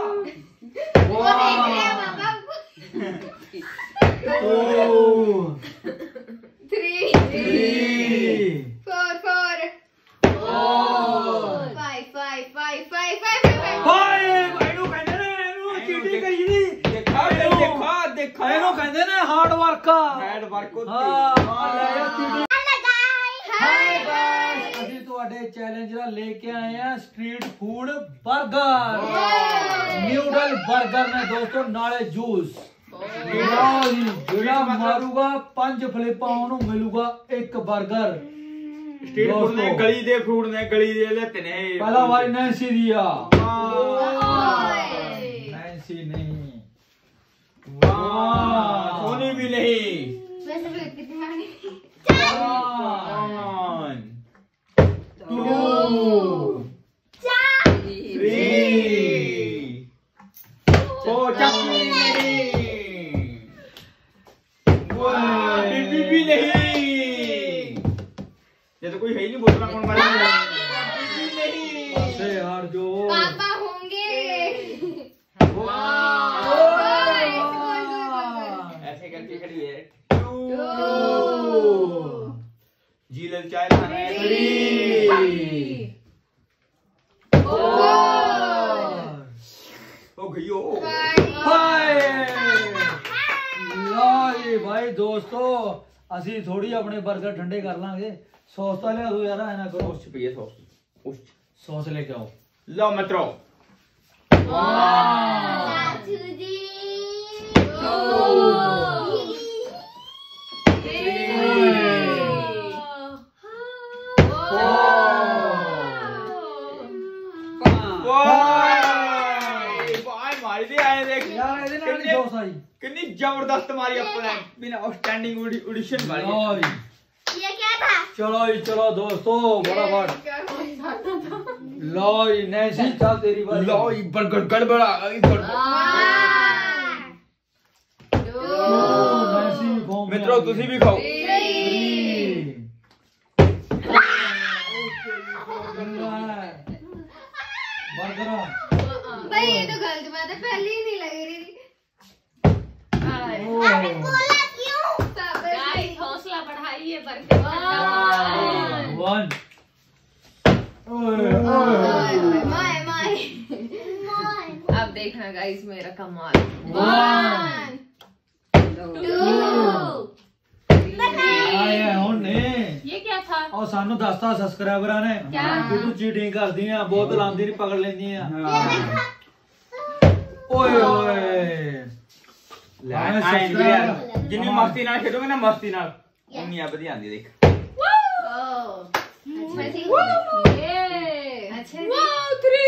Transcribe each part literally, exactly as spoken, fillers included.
Three. Three. Four. Four. Four. Five. Five. Five. Five. Five. Five. Five. I know कहते हैं ना इन्हों cheating करी थी। देखा देखा देखा इन्हों कहते हैं ना हार्ड वर्क का। हार्ड वर्क को। हाँ लाया चीटिंग। Hi guys. अभी तो अड़े चैलेंज रा लेके आए हैं street food burger. Noodle burger ने दोस्तों नाले जूस। ਜਿਹੜਾ ਮਾਰੂਗਾ ਪੰਜ ਫਲਿੱਪਾਂ ਉਹਨੂੰ ਮਿਲੂਗਾ ਇੱਕ 버ਗਰ। ਸਟਰੀਟ ਫੂਡ ਨੇ ਗਲੀ ਦੇ ਫੂਡ ਨੇ ਗਲੀ ਦੇ ਲੈਤੇ ਨੇ। ਪਹਿਲਾ ਵਾਰੀ ਨੈਂਸੀ ਦਿਆ। ਨੈਂਸੀ ਨਹੀਂ। ਵਾਹ ਸੋਨੀ ਵੀ ਨਹੀਂ। वैसे भी कितने आने? One, Two, three, four, चटनी नहीं। वाह बीबी भी नहीं। ये तो कोई है ही नहीं बोल रहा कौन मारेगा। बीबी नहीं। से यार जो पापा होंगे। ऐसे करके खड़ी है। Two. जी लल चाय खाना है। Three. Four. ओ गयो। Five. लो भाई दोस्तों ਅਸੀਂ ਥੋੜੀ ਆਪਣੇ 버ਗਰ ਠੰਡੇ ਕਰ ਲਾਂਗੇ। ਸੌਸ ਤਾਂ ਲਿਆ ਦੋ ਯਾਰ ਐ ਨਾ ਕਰੋ। सॉस चाहिए सॉस। उस ਸੌਸ ਲੈ ਕੇ ਆਓ। लो मित्रों। चाचू जी। कितनी जबरदस्त हमारी अपना बिना आउटस्टैंडिंग ऑडिशन वाली। ये क्या था? चलो जी चलो दोस्तों फटाफट। लो जी नैंसी चल तेरी बारी। लो ये बर्गर गड़बड़ा नैंसी भी खाओ। मित्रों तुसी भी खाओ। बर्गर भाई ये तो गलत बात है पहले ही नहीं लग रही थी। आपने बोला क्यों? गाइस हौसला बढ़ाइए बर्गर। वन। माय माय अब देखना गाइस मेरा कमाल। वन टू आया होने ये क्या था? और सानू दसता सब्सक्राइबਰਾਂ ने कि तू चीटिंग करदी आ बहुत लांदी नहीं पकड़ लेंदी आ। ओए ओए जिन्नी मस्ती नाल खेडोगे ना मस्ती नाल उन्नी आ बढ़िया आंदी देख। अच्छा जी ये अच्छा जी वाओ थ्री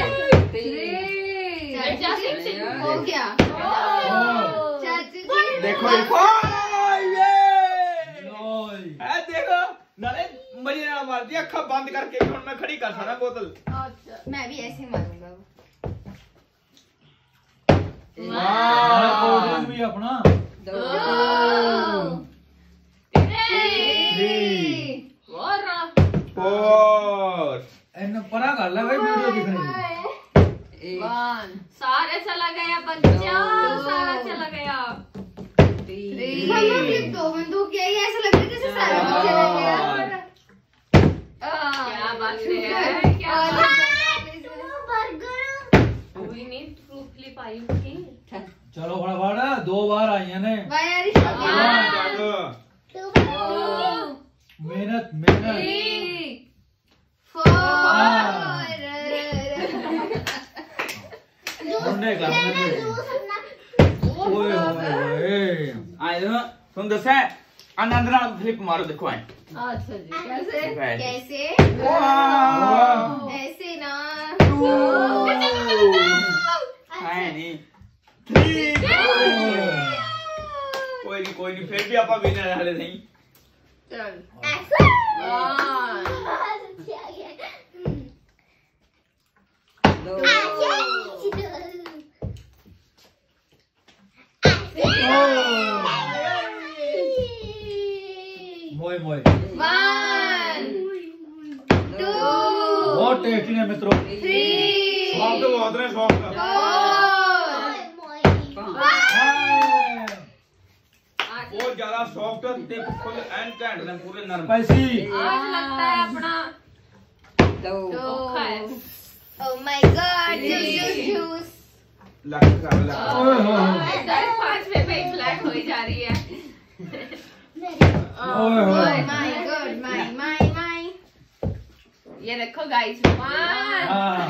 थ्री हो गया। चाचू जी देखो देखो ये है देखो नाले मजे ना मार दिया अखा बंद करके हुन मैं खड़ी कर सकदा बोतल। अच्छा मैं भी ऐसे ही मारूंगा। वाह भी अपना दो फोर इन परा कर ले भाई वीडियो दिखने। वन सारे चला गया बच्चा सारा चला गया। थ्री दो बंदूक क्या ये ऐसा लग रहा है जैसे सारा चला गया। क्या बात है क्या burger we need to flip I okay. चलो फटाफट दो बार आई ने। मेहनत मेहनत। ढूंढे करने ओए ओए आए ना तुम दसे आनंद नाल फ्लिप मारो देखो आए। अच्छा जी कैसे कैसे ऐसे ना आए नहीं थ्री कोई नहीं कोई नहीं फिर भी आपा विनर वाले नहीं। चल मोए मोए वन टू बहुत टेस्टी है मित्रों। थ्री स्वाद तो बहुत है स्वाद। बहुत ज्यादा सॉफ्ट ते फुल एंड कैंड ने पूरे नरम स्पाइसी आज लगता है अपना दो औखा है। Oh my God, juice, juice. लग कर लग ओए होए इधर पांचवे पे फ्लैट हो ही जा रही है। ओए Oh होए my God, my, my, my. ये देखो गाइस वन हां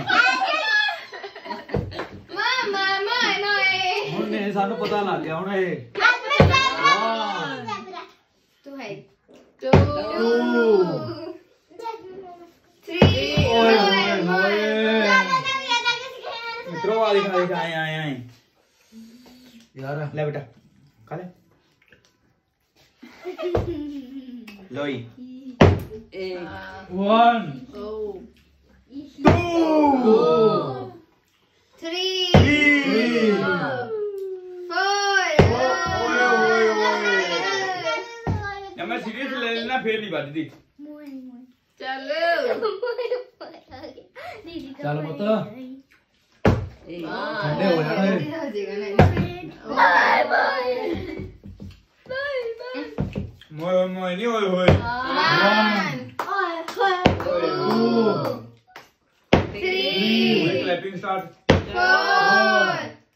Mama, my, my. ਹੁਣ ਇਹ ਸਾਨੂੰ ਪਤਾ ਲੱਗ ਗਿਆ ਹੁਣ ਇਹ Two है. Two Three. ओए होए होए मित्रों वाली खाई खाए आए आए यार ले बेटा खा ले लो ही एक one two Three. Three Four. ओए ओए ओए जब मैं सीरियस ले लेना फिर नहीं बजती चलो चल पुत्र एक ठंडे हो जाना ये हो जाएगा नहीं. बाय बाय मोए मोए नहीं ओए होए One. Two Three. Clapping start Four.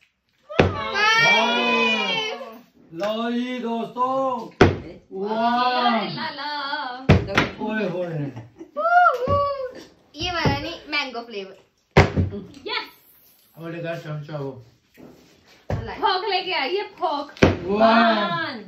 Five. लो जी दोस्तों वन लाला ओए होए ये वाला नहीं, मैंगो फ्लेवर. यस हमारे घर चमचा हो फोक लेके आइए folk one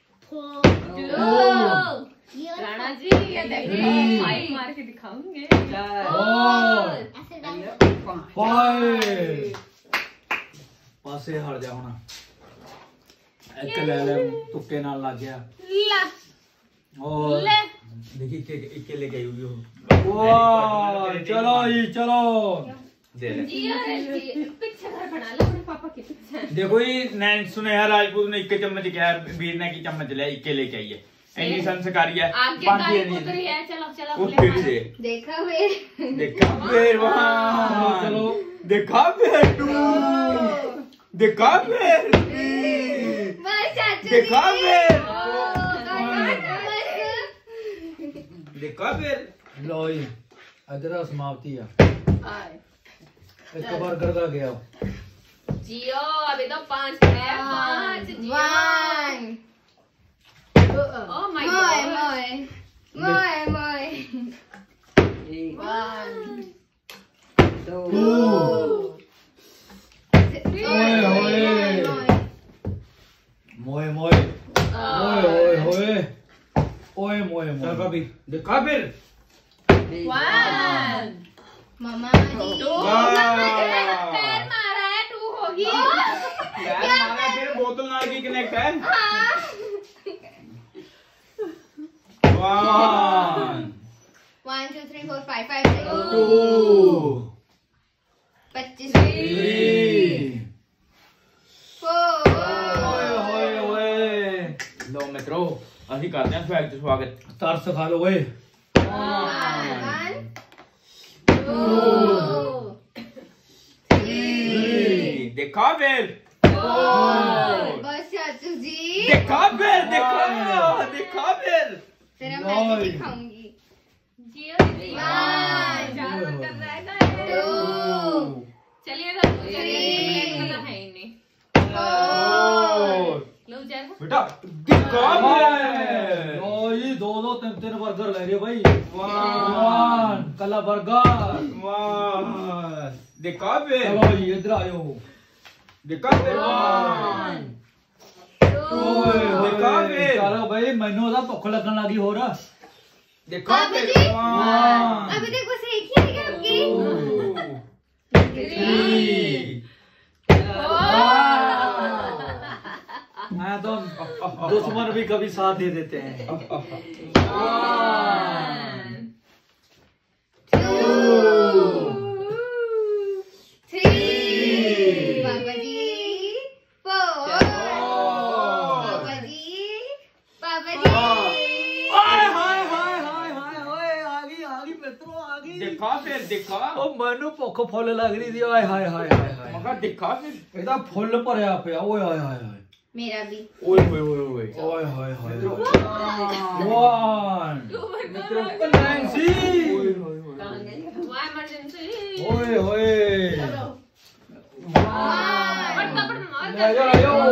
two Rana ji ये देखो Three. फाइव मार के दिखाऊंगे फोर पाँच फाइव पासे हट जा ਹੁਣ ਇੱਕ ਲੈ ਲੈ ਤੁੱਕੇ ਨਾਲ ਲੱਗ ਗਿਆ ला और ले देखिए के इक्के लेके आई हुई हो वाह चलो जी चलो दे ले जियो रे जी पीछे घर बना लो अपने पापा के पीछे देखो ये नैन सुनेहा राजपूत ने इक्के चम्मच क्या वीर ने की चम्मच लिया इक्के लेके आई है ऐनी संस्कारी है आगे बाकी गाय है नहीं पुत्री है चलो चलो वो ले फिर मारो। से देखा वे. देखा फिर वहाँ चलो देखा फिर टू देखा फिर थ्री बस चाचू देखा जी. फिर बस. देखा फिर लो जी इधर समाप्ति है आए। एक बर्गर का गया जियो अभी तो पांच है पांच जियो One. Oh my Moy, god moy. Moy, moy. एक वन दो टू ओए होए मोए मोए ओए ओए होए ओए मोए चल मोए भाभी देखा फिर वन Mama ji. टू वाह। पैर मारा है टू होगी यार हमारा फिर बोतल नाल की कनेक्ट है one One, two, three, four, five, five, six. Two पच्चीस. Three Four. ओए होए होए लो मित्रों ਅਸੀਂ ਕਰਦੇ ਹਾਂ ਸਵਾਗਤ ਸਵਾਗत तरस खा लो ओए One. Two Three. देखा फिर बस चाचू जी. देखा फिर देखा देखा फिर तेरा मैं भी दिखाऊंगी. जियो जियो One. ज्यादा कर रहा है गाइस Two. चलिए तो Three. वाला है ही नहीं Four. लो जरा बेटा देखा फिर लो जी दो दो तीन तीन बर्गर ले रहे हो भाई वाह वन कला बर्गर वाह देखा फिर चलो जी इधर आयो देखा फिर वन टू देखा फिर चलो भाई मैनू ਉਹਦਾ ਭੁੱਖ ਲੱਗਣ ਲੱਗੀ ਹੋਰ देखा बाबू फिर जी। वाह अभी तक बस एक ही है आपकी. थ्री मैं तो दुश्मन भी कभी साथ दे देते हैं Three. बाबा जी. Four. बाबा जी. बाबा जी. हाय हाय हाय हाय हाय ओए आ गई आ गई मित्रों आ गई देखा फिर देखा ओ ਮੈਨੂੰ ਭੁੱਖ ਫੁੱਲ ਲੱਗ ਰਹੀ ਸੀ ਹਾਏ ਹਾਏ ਹਾਏ ਹਾਏ ਹਾਏ मगर देखा फिर ਇਹਦਾ ਫੁੱਲ ਭਰਿਆ ਪਿਆ ਓਏ ਹਾਏ ਹਾਏ ਹਾਏ मेरा भी। ओए ओए ओए ओए ओए होए होए वन नैन्सी वाह इमरजेंसी। ओए होए पटका पट मार ले जा ले जा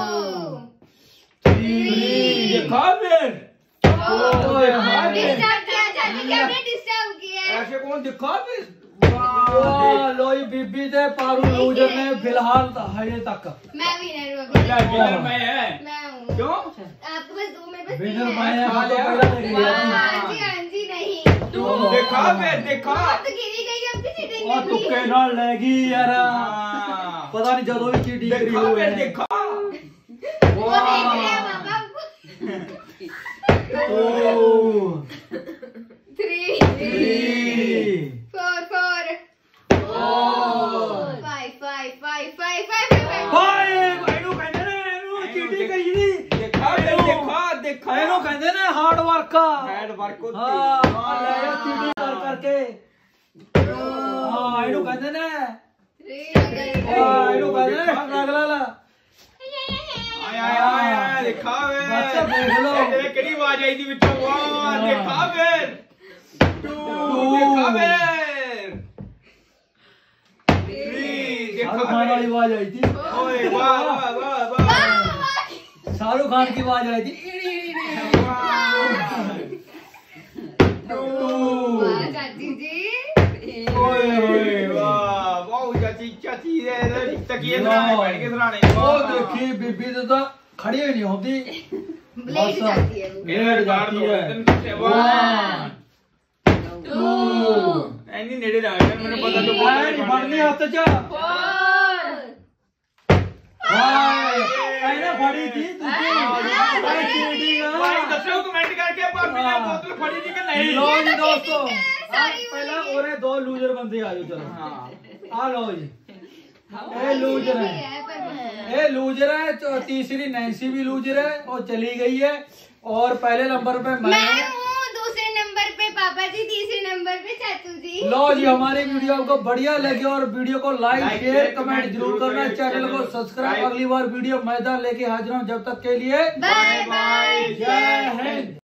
थ्री देखा फिर ओए हाय डिस्टर्ब किया चाची क्या हमने डिस्टर्ब किया है? ऐसे कौन दिखा फिर वाह लोई बीबी ते पारुल लूजर ने फिलहाल हजे तक मैं विनर हूँ क्या अभी। विनर मैं है मैं हूँ। क्यों आपके पास दो मेरे पास तीन विनर है। मैं है हाँ तो पहला देख लिया हाँ जी हाँ जी नहीं। देखा फिर देखा तो गिरी गई अब भी सीटिंग और तुक्के नाल लेगी यार हाँ। पता नहीं जदों भी चीटी करी देखा हुए फिर देखा वो देख रहे हैं पापा। ओ three three four four four five five five five five five five ਇਹਨੂੰ ਕਹਿੰਦੇ ਨੇ ਇਹਨੂੰ ਚੀਟੀ ਕਰੀ ਦੀ देखा फिर देखा देखा ਇਹਨੂੰ ਕਹਿੰਦੇ ਨੇ ਹਾਰਡ ਵਰਕ हेड वर्क होती ਹਾਂ ਆ ਲੈ ਜਾ ਚੀਟੀ ਕਰ ਕਰਕੇ ਹਾਂ ਇਹਨੂੰ ਕਹਿੰਦੇ ਨੇ ਹਾਂ ਇਹਨੂੰ ਕਹਿੰਦੇ ਨੇ ਅਗਲਾ ਲਾ आया आया आया देखा फिर बच्चा देख लो। ये केड़ी आवाज आई थी बिचों वाह देखा फिर टू देखा फिर थ्री देखा शाहरुख खान वाली फिर आवाज आई थी ओए वाह वाह वाह वाह शाहरुख खान की आवाज आई थी टू चाची जी ओए ओए वाह वाह चाची चाची दे तकिए सराने बैठ के सराने ओ देखी बीबी तो तो खड़ी ही नहीं होती ब्लेड जाती है वो। लेट जाती है वन टू ਐਨੀ ਨੇੜੇ ਲੱਗ ਗਿਆ ਮੈਨੂੰ ਪਤਾ ਤਾਂ ਐ ਨਹੀਂ ਫੜਨੀ ਹੱਥ ਚ ਹਾਏ ਐਨਾ ਫੜੀ ਥੀ ਤੁਸੀਂ ਐ ਚੀਟਿੰਗ ਭਾਈ ਦੱਸੋ ਕਮੈਂਟ ਕਰਕੇ ਭਾਬੀ ਨੇ ਬੋਤਲ ਫੜੀ ਸੀ ਕਿ ਨਹੀਂ लो जी दोस्तों आज पहला और दो लूजर बंदे आ जाओ चलो ਹਾਂ आ लो जी ये लूजर है ये लूजर है चौ- तीसरी नैन्सी भी लूजर है और चली गई है और पहले नंबर पे मैं मैं हूँ। हूँ दूसरे नंबर पे पापा जी तीसरे नंबर पे चाचू जी। लो जी हमारी वीडियो आपको बढ़िया लगे और वीडियो को like like, share share, comment comment जरूर जरूर करना करें, चैनल को चैनल सब्सक्राइब लाइक। अगली बार वीडियो मैदान लेके हाजिर हूँ जब तक के लिए बाय बाय जय हिंद।